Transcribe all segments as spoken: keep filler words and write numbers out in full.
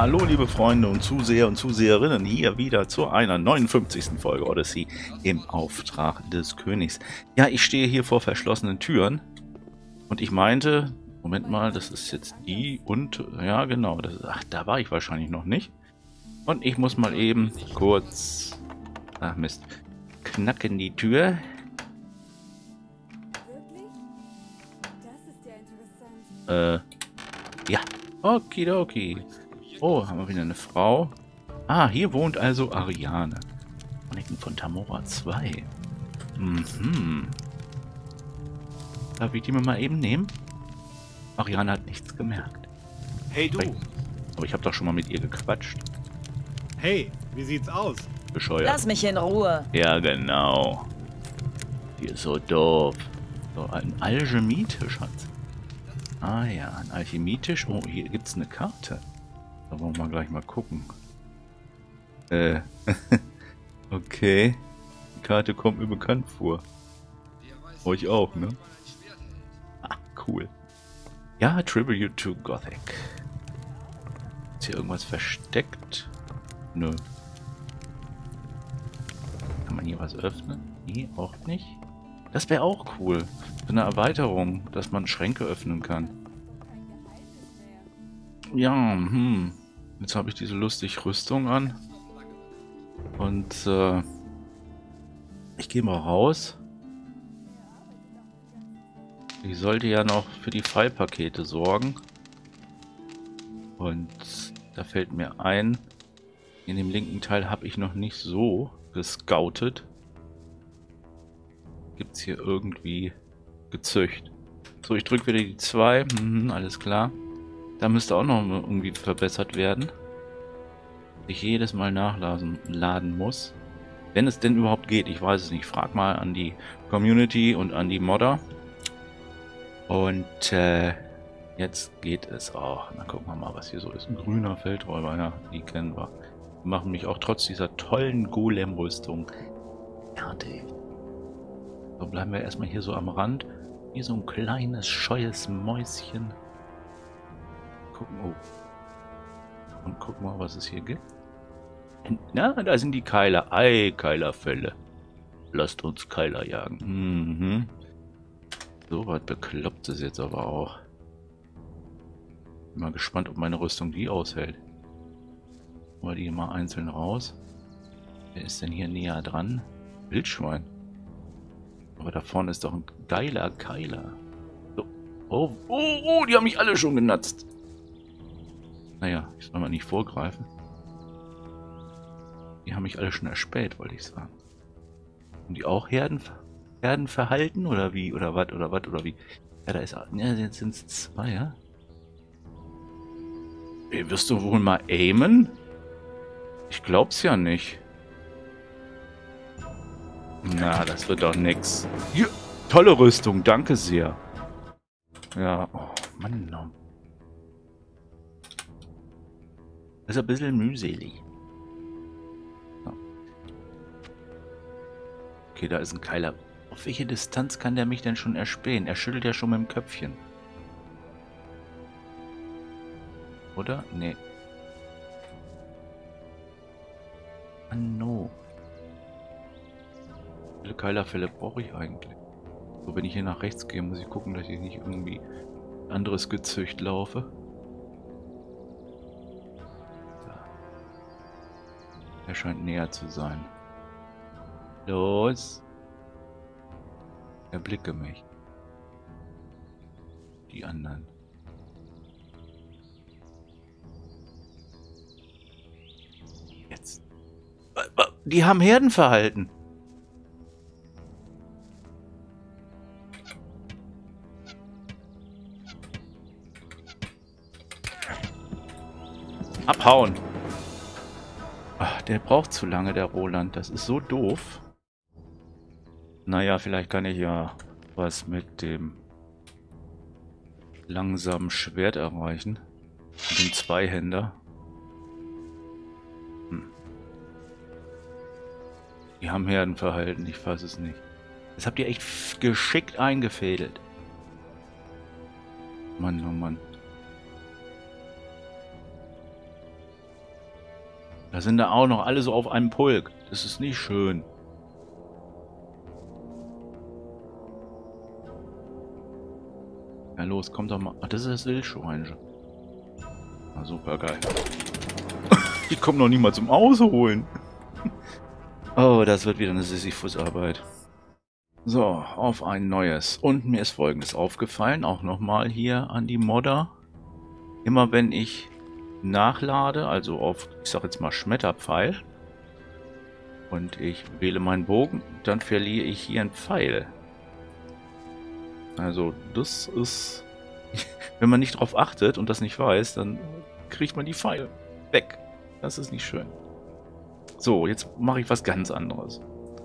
Hallo liebe Freunde und Zuseher und Zuseherinnen, hier wieder zu einer neunundfünfzigsten Folge Odyssey im Auftrag des Königs. Ja, ich stehe hier vor verschlossenen Türen und ich meinte, Moment mal, das ist jetzt die und, ja genau, das ist, ach, da war ich wahrscheinlich noch nicht. Und ich muss mal eben kurz, ach Mist, knacken die Tür. Äh, ja, okidoki. Oh, haben wir wieder eine Frau. Ah, hier wohnt also Ariane. Chroniken von Tamora zwei. Mhm. Darf ich die mir mal eben nehmen? Ariane hat nichts gemerkt. Hey du! Aber ich habe doch schon mal mit ihr gequatscht. Hey, wie sieht's aus? Bescheuert. Lass mich in Ruhe. Ja, genau. Die ist so doof. So, ein Alchemietisch hat sie. Ah ja, ein Alchemietisch. Oh, hier gibt's eine Karte. Da wollen wir gleich mal gucken. Äh, okay. Die Karte kommt mir bekannt vor. Euch auch, ne? Ah, cool. Ja, Tribute to Gothic. Ist hier irgendwas versteckt? Nö. Kann man hier was öffnen? Nee, auch nicht. Das wäre auch cool. So eine Erweiterung, dass man Schränke öffnen kann. Ja, hm. Jetzt habe ich diese lustige Rüstung an. Und äh, ich gehe mal raus. Ich sollte ja noch für die Fallpakete sorgen. Und da fällt mir ein, in dem linken Teil habe ich noch nicht so gescoutet. Gibt es hier irgendwie gezücht. So, ich drücke wieder die zwei. Mhm, alles klar. Da müsste auch noch irgendwie verbessert werden. Ich jedes Mal nachladen laden muss. Wenn es denn überhaupt geht. Ich weiß es nicht. Frag mal an die Community und an die Modder. Und äh, jetzt geht es auch. Dann gucken wir mal, was hier so ist. Ein grüner Feldräuber. Ja, die kennen wir. Die machen mich auch trotz dieser tollen Golem-Rüstung fertig. So, bleiben wir erstmal hier so am Rand. Hier so ein kleines, scheues Mäuschen. Gucken, oh. Und gucken mal, was es hier gibt. Na, da sind die Keiler. Ei, Keilerfälle. Lasst uns Keiler jagen. Mhm. So was Beklopptes jetzt aber auch. Bin mal gespannt, ob meine Rüstung die aushält. Holen wir die mal einzeln raus. Wer ist denn hier näher dran? Wildschwein. Aber da vorne ist doch ein geiler Keiler. So. Oh, oh, oh, die haben mich alle schon genatzt. Naja, ich soll mal nicht vorgreifen. Die haben mich alle schon erspäht, wollte ich sagen. Und die auch Herden, Herdenverhalten oder wie? Oder was? Oder was? Oder wie? Ja, da ist. Ja, jetzt sind es zwei, ja? Hey, wirst du wohl mal aimen? Ich glaub's ja nicht. Na, das wird doch nix. Hier, tolle Rüstung, danke sehr. Ja, oh Mann. No. Das ist ein bisschen mühselig. So. Okay, da ist ein Keiler. Auf welche Distanz kann der mich denn schon erspähen? Er schüttelt ja schon mit dem Köpfchen. Oder? Nee. Ah, no. Wie viele Keilerfälle brauche ich eigentlich? So, wenn ich hier nach rechts gehe, muss ich gucken, dass ich nicht irgendwie anderes Gezücht laufe. Er scheint näher zu sein. Los! Erblicke mich. Die anderen. Jetzt. Die haben Herdenverhalten. Abhauen. Ach, der braucht zu lange, der Roland. Das ist so doof. Naja, vielleicht kann ich ja was mit dem langsamen Schwert erreichen. Mit dem Zweihänder. Hm. Die haben Herdenverhalten, ich weiß es nicht. Das habt ihr echt geschickt eingefädelt. Mann, oh Mann. Da sind da auch noch alle so auf einem Pulk. Das ist nicht schön. Ja los, kommt doch mal. Ach, das ist das Wildschwein. Ah, super geil. Ich komme noch nicht mal zum Ausholen. Oh, das wird wieder eine Sisyphus-Arbeit. So, auf ein neues. Und mir ist Folgendes aufgefallen, auch nochmal hier an die Modder. Immer wenn ich nachlade, also auf, ich sag jetzt mal Schmetterpfeil, und ich wähle meinen Bogen, dann verliere ich hier einen Pfeil. Also das ist, wenn man nicht drauf achtet und das nicht weiß, dann kriegt man die Pfeile weg. Das ist nicht schön. So, jetzt mache ich was ganz anderes.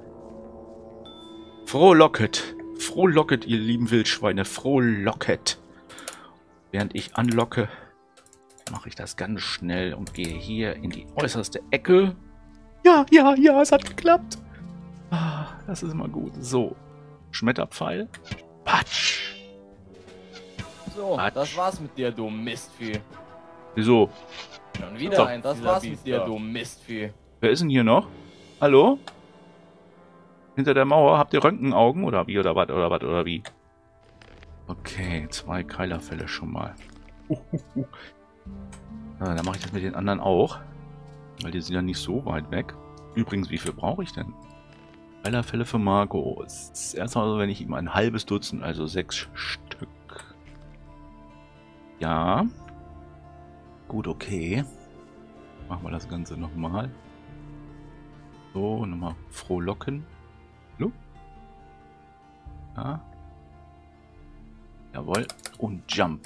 Frohlocket. Frohlocket, ihr lieben Wildschweine. Frohlocket. Während ich anlocke, mache ich das ganz schnell und gehe hier in die äußerste Ecke. Ja, ja, ja, es hat geklappt. Ah, das ist immer gut. So, Schmetterpfeil. Patsch. So, Patsch. das war's mit dir, du Mistvieh. Wieso? Schon wieder So, ein, das dieser war's mit Biester. dir, du Mistvieh. Wer ist denn hier noch? Hallo? Hinter der Mauer habt ihr Röntgenaugen oder wie oder was oder was oder wie? Okay, zwei Keilerfälle schon mal. Uhuhu. Ja, dann mache ich das mit den anderen auch. Weil die sind ja nicht so weit weg. Übrigens, wie viel brauche ich denn? Keilerfälle für Marco. Erstmal, wenn ich ihm ein halbes Dutzend, also sechs Stück. Ja. Gut, okay. Machen wir das Ganze nochmal. So, nochmal frohlocken. Hallo? Ja. Jawohl. Und Jump.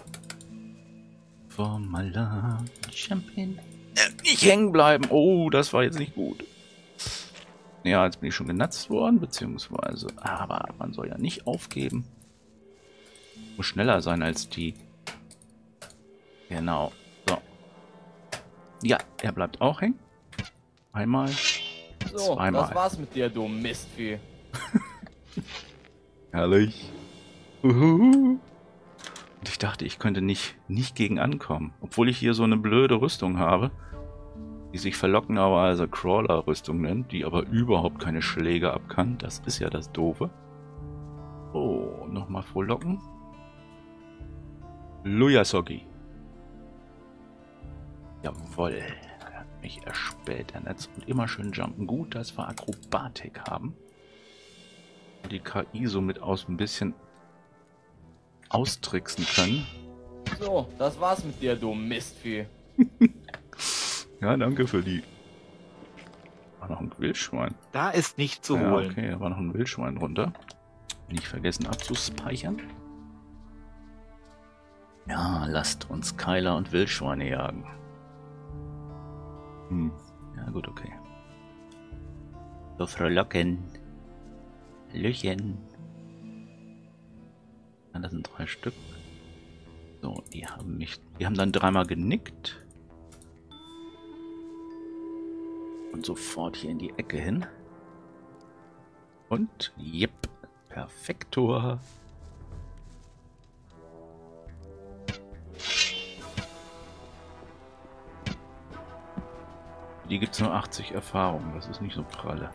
Formala. Jumpin. Äh, nicht hängen bleiben. Oh, das war jetzt nicht gut. Ja, jetzt bin ich schon genatzt worden, beziehungsweise. Aber man soll ja nicht aufgeben. Muss schneller sein als die. Genau. So. Ja, er bleibt auch hängen. Einmal. So, Zweimal. das war's mit dir, du Mistvieh. Herrlich. Uhuhu. Und ich dachte, ich könnte nicht, nicht gegen ankommen. Obwohl ich hier so eine blöde Rüstung habe, die sich verlockenderweise Crawler-Rüstung nennt, die aber überhaupt keine Schläge ab kann. Das ist ja das Doofe. Oh, nochmal frohlocken. Luyasogi. Jawohl. Er hat mich erspäht, der Netz. Und immer schön jumpen. Gut, dass wir Akrobatik haben. Und die K I somit aus ein bisschen austricksen können. So, das war's mit dir, du Mistvieh. Ja, danke für die. War noch ein Wildschwein. Da ist nicht zu Ja, holen. okay, da war noch ein Wildschwein runter. Nicht vergessen abzuspeichern. Ja, lasst uns Keiler und Wildschweine jagen. Hm. Ja, gut, okay. So frohlocken. Hallöchen. Ja, das sind drei Stück. So, die haben mich. Die haben dann dreimal genickt. Und sofort hier in die Ecke hin. Und, jep, perfektor. Die gibt es nur achtzig Erfahrungen, das ist nicht so pralle.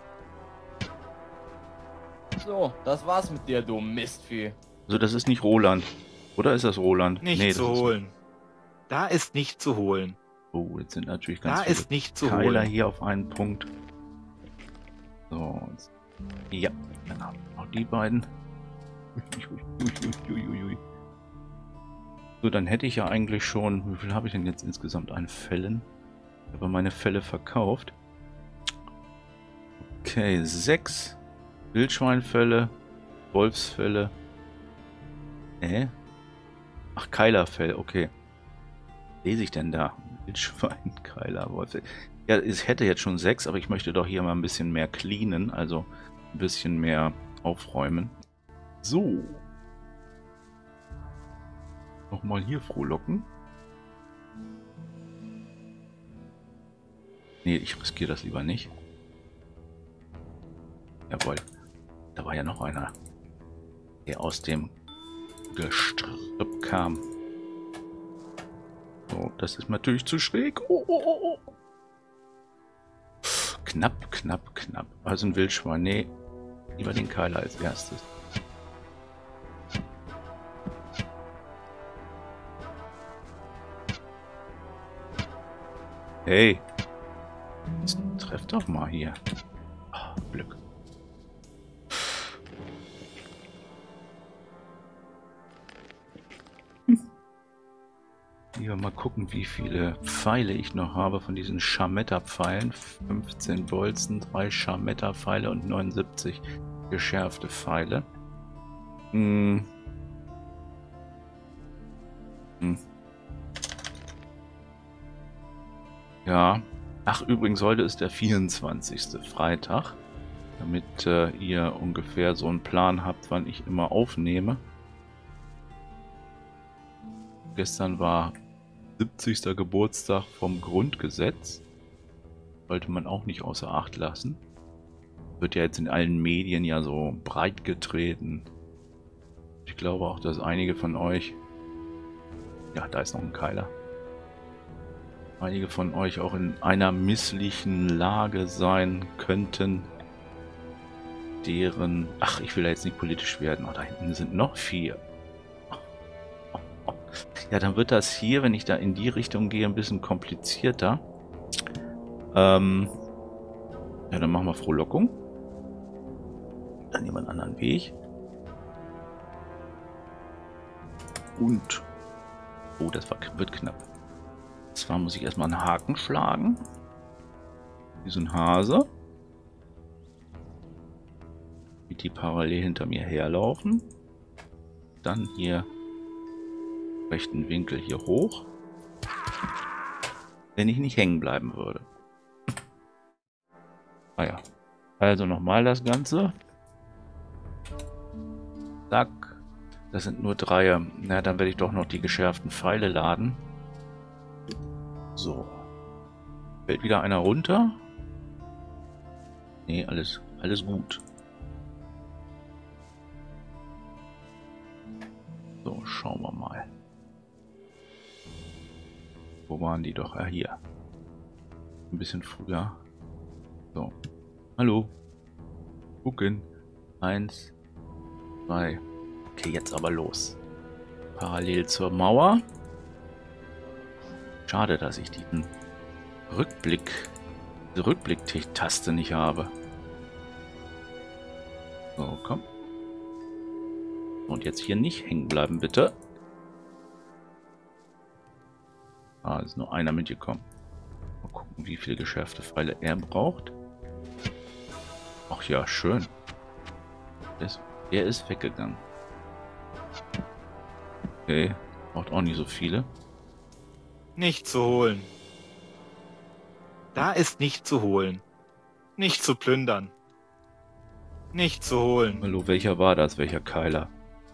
So, das war's mit dir, du Mistvieh. Also das ist nicht Roland. Oder ist das Roland? Nicht Nee, zu das ist- holen. Da ist nicht zu holen. Oh, jetzt sind natürlich ganz Da viele ist nicht zu Keiler holen. hier auf einen Punkt. So, jetzt. Ja, dann haben wir noch die beiden. Uiuiuiui. So, dann hätte ich ja eigentlich schon, wie viel habe ich denn jetzt insgesamt an Fällen? Ich habe meine Fälle verkauft. Okay, sechs Wildschweinfälle, Wolfsfälle. Hä? Ach, Keilerfell, okay. Lese ich denn da? Wildschwein, Keiler, Wolf. Ja, ich hätte jetzt schon sechs, aber ich möchte doch hier mal ein bisschen mehr cleanen, also ein bisschen mehr aufräumen. So. Nochmal hier frohlocken. Nee, ich riskiere das lieber nicht. Jawohl. Da war ja noch einer, der aus dem Gestrüpp kam. So, das ist natürlich zu schräg. Oh, oh, oh, oh. Knapp, knapp, knapp. Also ein Wildschwein. Nee, lieber den Keiler als erstes. Hey. Jetzt treff doch mal hier. Oh, Glück. Hier mal gucken, wie viele Pfeile ich noch habe von diesen Scharmetter-Pfeilen. fünfzehn Bolzen, drei Scharmetter-Pfeile und neunundsiebzig geschärfte Pfeile. Hm. Hm. Ja. Ach, übrigens, heute ist der vierundzwanzigste Freitag. Damit äh, ihr ungefähr so einen Plan habt, wann ich immer aufnehme. Gestern war siebzigster Geburtstag vom Grundgesetz. Sollte man auch nicht außer Acht lassen. Wird ja jetzt in allen Medien ja so breit getreten. Ich glaube auch, dass einige von euch... Ja, da ist noch ein Keiler. Einige von euch auch in einer misslichen Lage sein könnten. Deren... Ach, ich will da jetzt nicht politisch werden. Oh, da hinten sind noch vier. Ja, dann wird das hier, wenn ich da in die Richtung gehe, ein bisschen komplizierter. Ähm, ja, dann machen wir Frohlockung. Dann nehmen wir einen anderen Weg. Und... Oh, das war, wird knapp. Zwar muss ich erstmal einen Haken schlagen. Wie so ein Hase. Mit die parallel hinter mir herlaufen. Dann hier... rechten Winkel hier hoch, wenn ich nicht hängen bleiben würde. Ah ja, also nochmal das Ganze. Zack, das sind nur drei. Na, dann werde ich doch noch die geschärften Pfeile laden. So, fällt wieder einer runter? Nee, alles, alles gut. So, schauen wir mal. Wo waren die doch? Ah, hier. Ein bisschen früher. So. Hallo. Gucken. Eins. Zwei. Okay, jetzt aber los. Parallel zur Mauer. Schade, dass ich diesen Rückblick, diese Rückblick-Taste nicht habe. So, komm. Und jetzt hier nicht hängen bleiben, bitte. Ah, ist nur einer mitgekommen. Mal gucken, wie viele geschärfte Pfeile er braucht. Ach ja, schön. Das, er ist weggegangen. Okay, braucht auch nicht so viele. Nicht zu holen. Da ist nicht zu holen. Nicht zu plündern. Nicht zu holen. Hallo, welcher war das? Welcher Keiler?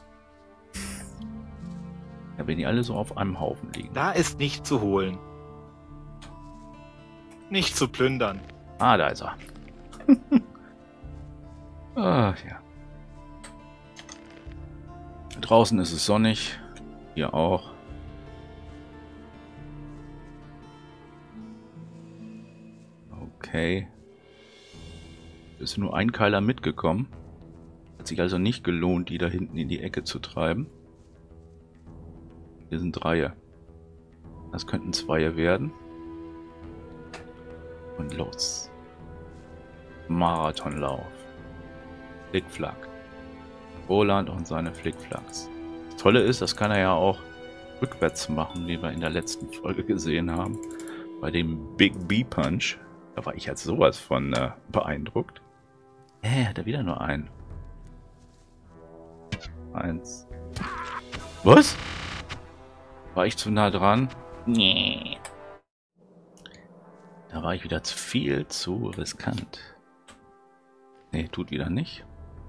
Ja, wenn die alle so auf einem Haufen liegen. Da ist nicht zu holen. Nicht zu plündern. Ah, da ist er. Ach ja. Draußen ist es sonnig. Hier auch. Okay. Ist nur ein Keiler mitgekommen. Hat sich also nicht gelohnt, die da hinten in die Ecke zu treiben. Hier sind Dreie. Das könnten Zweie werden. Und los. Marathonlauf. Flickflack. Roland und seine Flickflacks. Das Tolle ist, das kann er ja auch rückwärts machen, wie wir in der letzten Folge gesehen haben. Bei dem Big B-Punch. Da war ich jetzt sowas von äh, beeindruckt. Hä, hat er wieder nur einen. Eins. Was? War ich zu nah dran? Nee. Da war ich wieder zu viel zu riskant. Nee, tut wieder nicht.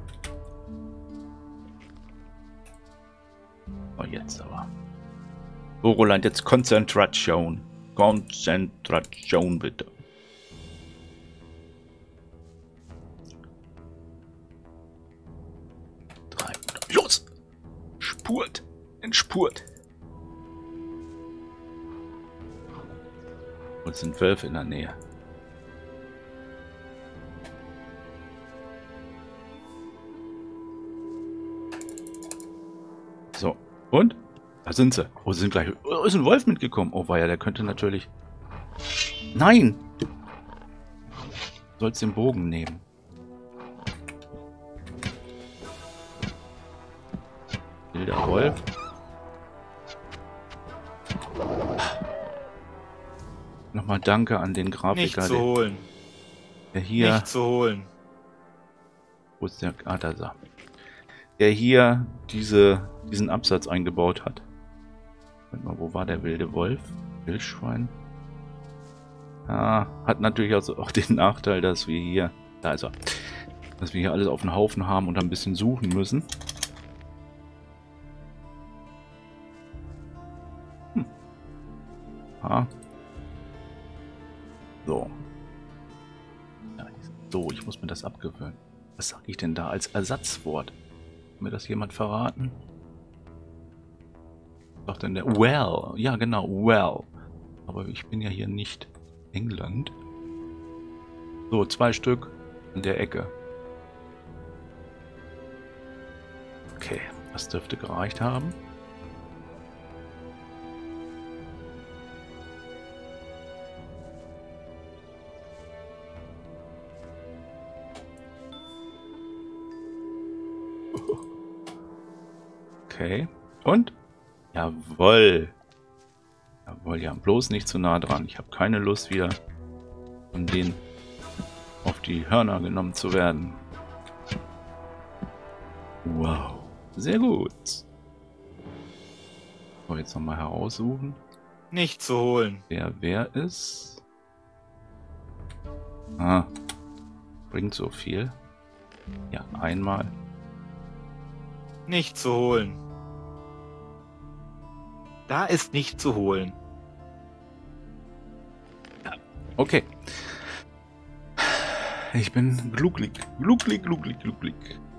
Oh, jetzt aber. So, Roland, jetzt Konzentration. Konzentration, bitte. Drei. Los! Spurt! Entspurt! Und es sind Wölfe in der Nähe. Und? Da sind sie. Oh, sie sind gleich... Oh, ist ein Wolf mitgekommen. Oh, weia, der könnte natürlich... Nein! Du sollst den Bogen nehmen. Wilder Wolf. Nochmal danke an den Grafiker, Nicht zu der, holen. der hier... Nicht zu holen. Wo ist der? Ah, da ist er. Der hier diese, diesen Absatz eingebaut hat. Warte mal, wo war der wilde Wolf? Wildschwein? Ah, hat natürlich also auch den Nachteil, dass wir hier... Da ist er. Dass wir hier alles auf den Haufen haben und ein bisschen suchen müssen. Hm. Ah. So. Ja, so, ich muss mir das abgewöhnen. Was sage ich denn da als Ersatzwort? Kann mir das jemand verraten? Was sagt denn der? Well. Ja, genau, well. Aber ich bin ja hier nicht England. So, zwei Stück in der Ecke. Okay, das dürfte gereicht haben. Okay. Und? Jawohl. Jawohl, ja. Bloß nicht zu nah dran. Ich habe keine Lust, wieder von denen auf die Hörner genommen zu werden. Wow. Sehr gut. So, jetzt nochmal heraussuchen. Nicht zu holen. Wer wer ist. Ah. Bringt so viel. Ja, einmal. Nicht zu holen. Da ist nicht zu holen. Okay. Ich bin glücklich. Glücklich, glücklich, glücklich.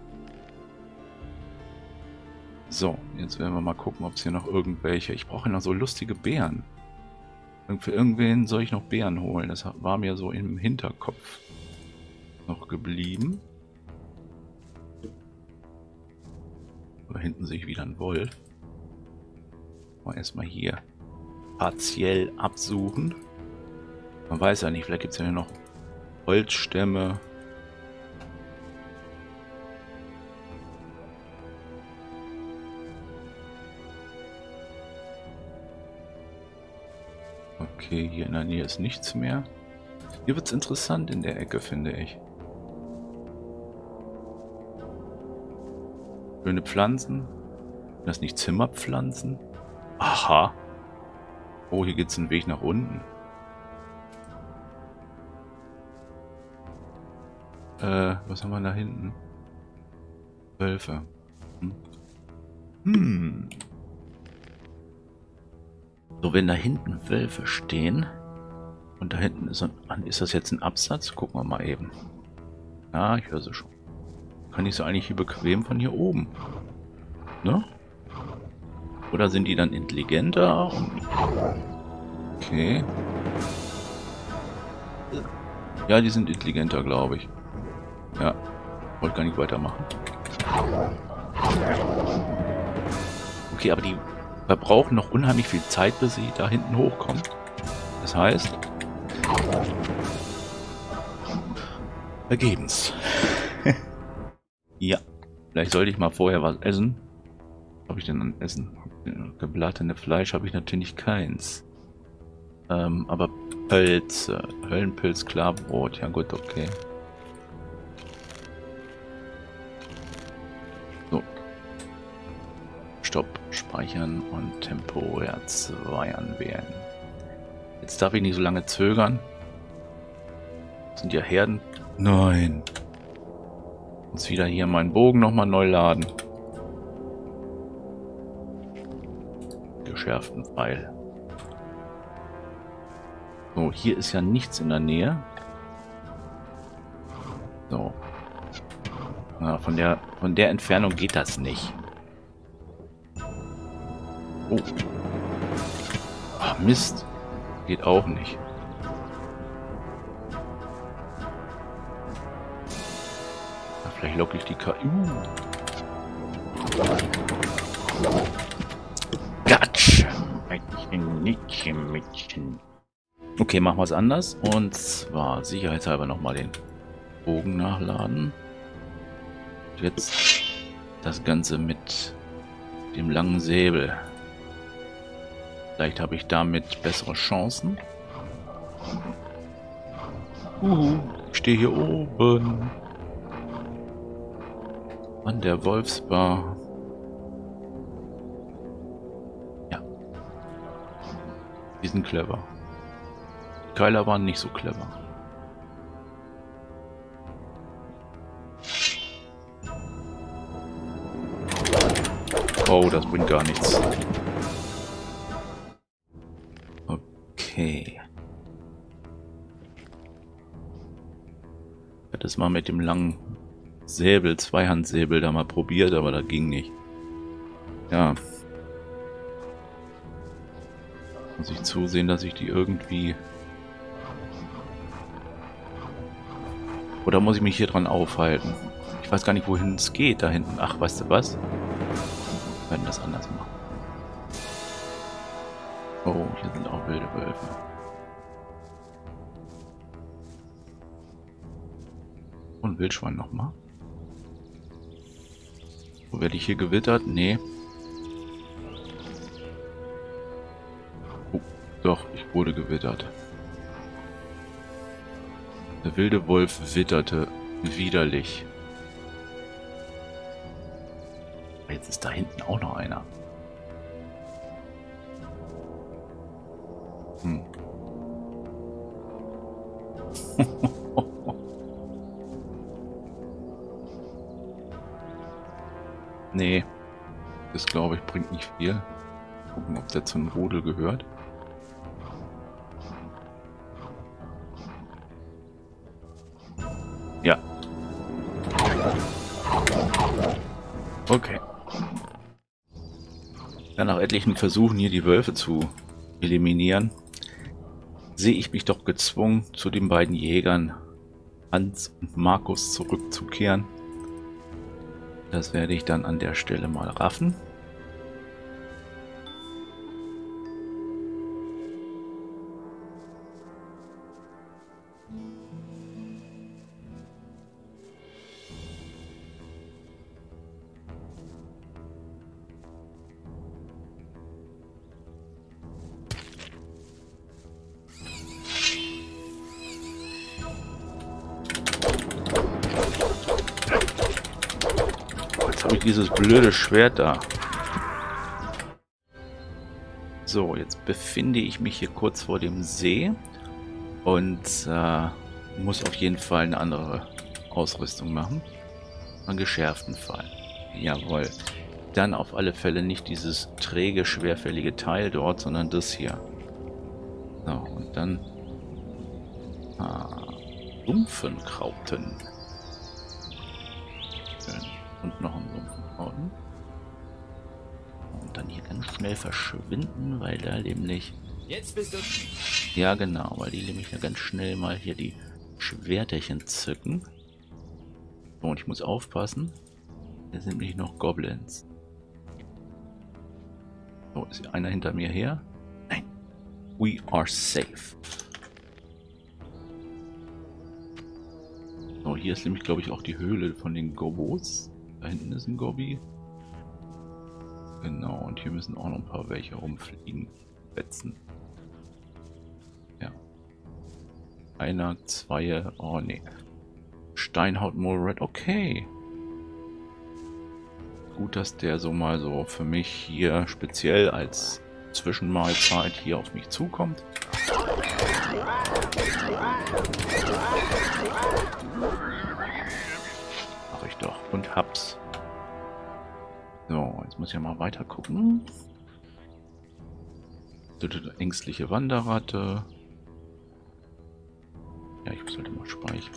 So, jetzt werden wir mal gucken, ob es hier noch irgendwelche... Ich brauche noch so lustige Beeren. Für irgendwen soll ich noch Beeren holen. Das war mir so im Hinterkopf noch geblieben. Da hinten sehe ich wieder einen Wolf. Mal erstmal hier partiell absuchen. Man weiß ja nicht, vielleicht gibt es ja noch Holzstämme. Okay, hier in der Nähe ist nichts mehr. Hier wird es interessant in der Ecke, finde ich. Schöne Pflanzen. Sind das nicht Zimmerpflanzen? Aha. Oh, hier geht es einen Weg nach unten. Äh, was haben wir da hinten? Wölfe. Hm. Hm. So, wenn da hinten Wölfe stehen und da hinten ist, ein, ist das jetzt ein Absatz? Gucken wir mal eben. Ja, ich höre sie schon. Kann ich sie eigentlich hier bequem von hier oben? Ne? Oder sind die dann intelligenter? Okay. Ja, die sind intelligenter, glaube ich. Ja, wollte gar nicht weitermachen. Okay, aber die verbrauchen noch unheimlich viel Zeit, bis sie da hinten hochkommen. Das heißt... Vergebens. Ja, vielleicht sollte ich mal vorher was essen. Was habe ich denn an Essen? Gebratene Fleisch habe ich natürlich keins. Ähm, aber Pilze. Höllenpilz, Klarbrot. Ja gut, okay. So. Stopp. Speichern und temporär zwei anwählen. Jetzt darf ich nicht so lange zögern. Das sind ja Herden. Nein. Muss wieder hier meinen Bogen nochmal neu laden. Geschärften Pfeil. So, hier ist ja nichts in der Nähe. So. Na, von der, von der Entfernung geht das nicht. Oh. Ach, Mist. Geht auch nicht. Na, vielleicht locke ich die K I. Uh. Schnittchen, Mädchen. Okay, machen wir es anders. Und zwar sicherheitshalber nochmal den Bogen nachladen. Jetzt das Ganze mit dem langen Säbel. Vielleicht habe ich damit bessere Chancen. Uhu, ich stehe hier oben. An der Wolfsbar. Ja. Die sind clever. Die Keiler waren nicht so clever. Oh, das bringt gar nichts. Okay. Ich hatte es mal mit dem langen Säbel, Zweihandsäbel da mal probiert, aber das ging nicht. Ja. Muss ich zusehen, dass ich die irgendwie... Oder muss ich mich hier dran aufhalten? Ich weiß gar nicht, wohin es geht da hinten. Ach, weißt du was? Wir werden das anders machen. Oh, hier sind auch wilde Wölfe. Und Wildschwein nochmal. Wo werde ich hier gewittert? Nee. Oh, doch, ich wurde gewittert. Der wilde Wolf witterte widerlich. Jetzt ist da hinten auch noch einer. Hm. Nee. Das glaube ich bringt nicht viel. Gucken, ob der zum Rudel gehört. Ja. Okay. Ja, nach etlichen Versuchen hier die Wölfe zu eliminieren, sehe ich mich doch gezwungen, zu den beiden Jägern Hans und Markus zurückzukehren. Das werde ich dann an der Stelle mal raffen. Dieses blöde Schwert da. So, jetzt befinde ich mich hier kurz vor dem See und äh, muss auf jeden Fall eine andere Ausrüstung machen. Einen geschärften Fall. Jawohl. Dann auf alle Fälle nicht dieses träge, schwerfällige Teil dort, sondern das hier. So, und dann ah, Sumpfenkrauten. Und noch einen Sumpfenkrauten. Und dann hier ganz schnell verschwinden, weil da nämlich... Jetzt bist du... Ja genau, weil die nämlich ja ganz schnell mal hier die Schwerterchen zücken. So, und ich muss aufpassen. Hier sind nämlich noch Goblins. So, ist einer hinter mir her? Nein. We are safe. So, hier ist nämlich, glaube ich, auch die Höhle von den Gobos. Da hinten ist ein Gobi. Genau, und hier müssen auch noch ein paar welche rumfliegen. Fetzen. Ja. Einer, zwei, oh nee. Steinhaut Morat, okay. Gut, dass der so mal so für mich hier speziell als Zwischenmahlzeit hier auf mich zukommt. Mach ich doch. Und hab's. So, jetzt muss ich ja mal weiter gucken. Ängstliche Wanderratte. Ja, ich sollte mal speichern.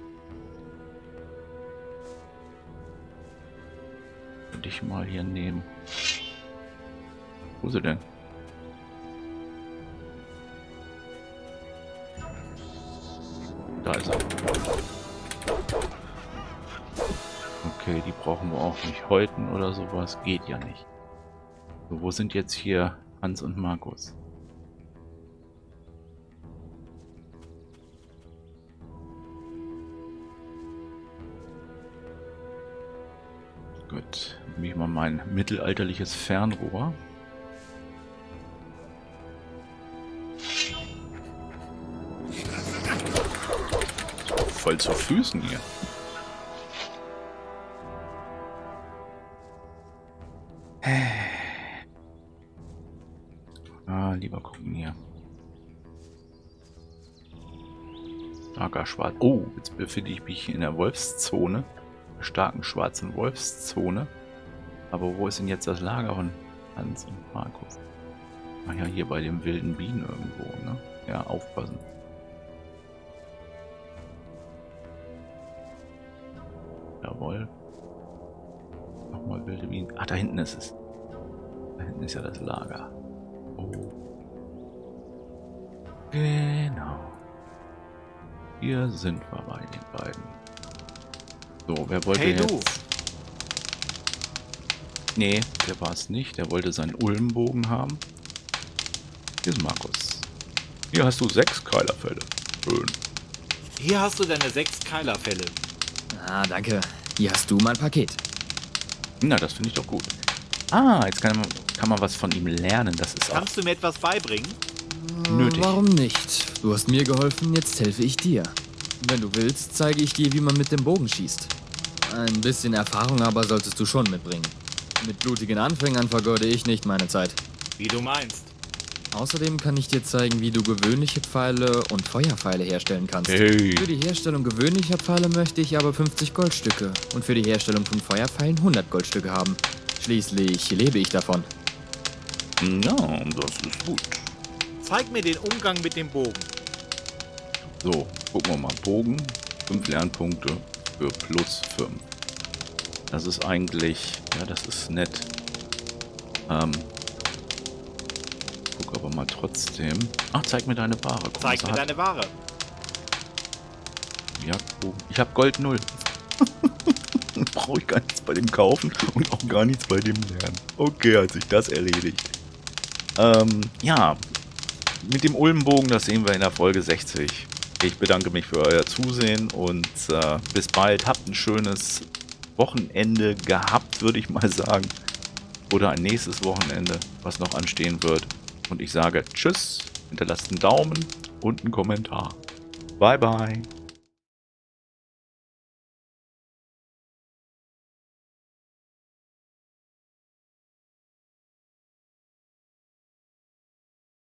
Würde ich mal hier nehmen. Wo ist sie denn? Da ist er. Okay, die brauchen wir auch nicht häuten oder sowas. Geht ja nicht. So, wo sind jetzt hier Hans und Markus. Gut, nehme ich mal mein mittelalterliches Fernrohr. Voll zu Füßen hier. Ah, lieber gucken hier. Starker Schwarz. Oh, jetzt befinde ich mich in der Wolfszone. Der starken schwarzen Wolfszone. Aber wo ist denn jetzt das Lager von Hans und Markus? Ach ja, hier bei den wilden Bienen irgendwo, ne? Ja, aufpassen. Jawohl. Nochmal wilde Bienen. Ach, da hinten ist es. Da hinten ist ja das Lager. Oh. Genau. Hier sind wir bei den beiden. So, wer wollte Hey, jetzt... du. Nee, der war es nicht. Der wollte seinen Ulmbogen haben. Hier ist Markus. Hier hast du sechs Keilerfälle. Schön. Hier hast du deine sechs Keilerfälle. Ah, danke. Hier hast du mein Paket. Na, das finde ich doch gut. Ah, jetzt kann man, kann man was von ihm lernen. Das ist auch Kannst du mir etwas beibringen? nötig. Warum nicht? Du hast mir geholfen, jetzt helfe ich dir. Wenn du willst, zeige ich dir, wie man mit dem Bogen schießt. Ein bisschen Erfahrung aber solltest du schon mitbringen. Mit blutigen Anfängern vergeude ich nicht meine Zeit. Wie du meinst. Außerdem kann ich dir zeigen, wie du gewöhnliche Pfeile und Feuerpfeile herstellen kannst. Hey. Für die Herstellung gewöhnlicher Pfeile möchte ich aber fünfzig Goldstücke und für die Herstellung von Feuerpfeilen hundert Goldstücke haben. Schließlich lebe ich davon. Ja, das ist gut. Zeig mir den Umgang mit dem Bogen. So, gucken wir mal. Bogen. fünf Lernpunkte für plus fünf. Das ist eigentlich... Ja, das ist nett. Ähm... Guck aber mal trotzdem. Ach, zeig mir deine Ware. Guck, Zeig was mir er hat. deine Ware. Jagdbogen. Ich habe Gold null. Brauche ich gar nichts bei dem kaufen und auch gar nichts bei dem lernen. Okay, hat sich das erledigt. Ähm, ja. Mit dem Ulmbogen, das sehen wir in der Folge sechzig. Ich bedanke mich für euer Zusehen und äh, bis bald. Habt ein schönes Wochenende gehabt, würde ich mal sagen. Oder ein nächstes Wochenende, was noch anstehen wird. Und ich sage Tschüss, hinterlasst einen Daumen und einen Kommentar. Bye, bye.